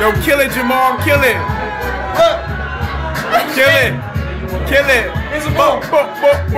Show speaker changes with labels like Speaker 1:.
Speaker 1: Yo, kill it, Jamal. Kill it.
Speaker 2: Look.
Speaker 1: Kill it. Kill it.
Speaker 2: Here's a ball.